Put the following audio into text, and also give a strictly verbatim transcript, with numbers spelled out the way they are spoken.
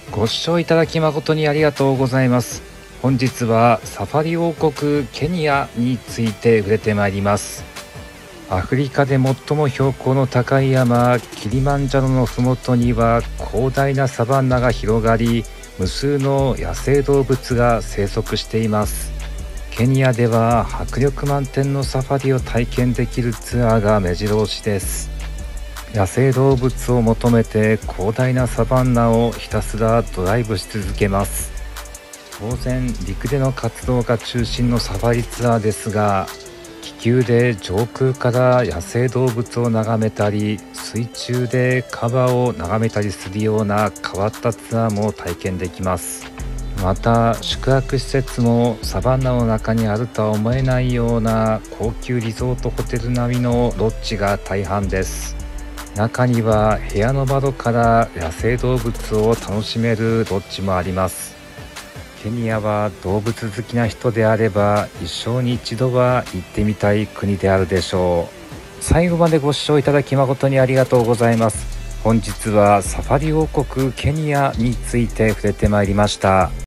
ご視聴いただき誠にありがとうございます。本日はサファリ王国ケニアについて触れてまいります。アフリカで最も標高の高い山キリマンジャロの麓には広大なサバンナが広がり、無数の野生動物が生息しています。ケニアでは迫力満点のサファリを体験できるツアーが目白押しです。野生動物を求めて広大なサバンナをひたすらドライブし続けます。当然陸での活動が中心のサファリツアーですが、気球で上空から野生動物を眺めたり、水中でカバを眺めたりするような変わったツアーも体験できます。また宿泊施設もサバンナの中にあるとは思えないような高級リゾートホテル並みのロッジが大半です。中には部屋の窓から野生動物を楽しめるロッジもあります。ケニアは動物好きな人であれば一生に一度は行ってみたい国であるでしょう。最後までご視聴いただき誠にありがとうございます。本日はサファリ王国ケニアについて触れてまいりました。